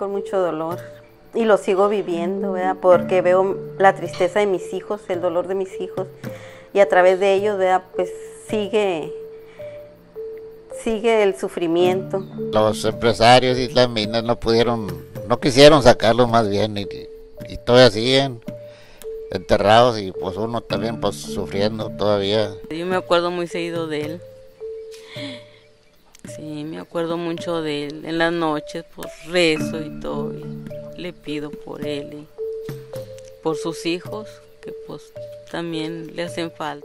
con mucho dolor y lo sigo viviendo, ¿verdad? Porque veo la tristeza de mis hijos, el dolor de mis hijos y a través de ellos, ¿verdad? Pues sigue el sufrimiento. Los empresarios y las minas no quisieron sacarlos más bien y todavía siguen enterrados y pues uno también pues sufriendo todavía. Yo me acuerdo muy seguido de él. Sí, me acuerdo mucho de él. En las noches pues rezo y todo y le pido por él y por sus hijos que pues también le hacen falta.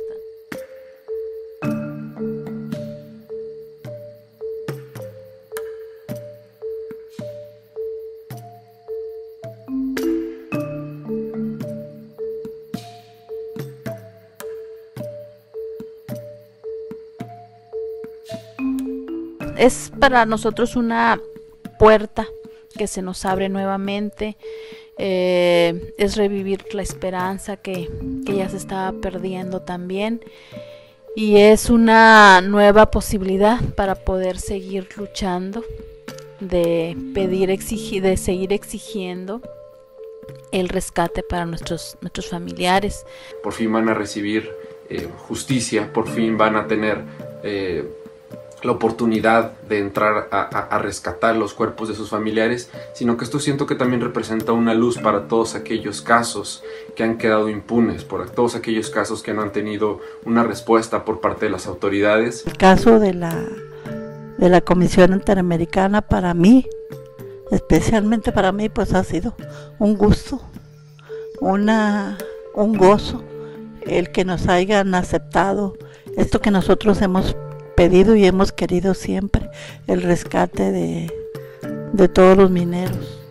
Es para nosotros una puerta que se nos abre nuevamente, es revivir la esperanza que ya se estaba perdiendo también, y es una nueva posibilidad para poder seguir luchando, de seguir exigiendo el rescate para nuestros familiares. Por fin van a recibir justicia, por fin van a tener la oportunidad de entrar a rescatar los cuerpos de sus familiares, sino que esto siento que también representa una luz para todos aquellos casos que han quedado impunes, por todos aquellos casos que no han tenido una respuesta por parte de las autoridades. El caso de la Comisión Interamericana, para mí, especialmente para mí, pues ha sido un gusto, un gozo, el que nos hayan aceptado esto que nosotros hemos pedido y hemos querido siempre, el rescate de todos los mineros.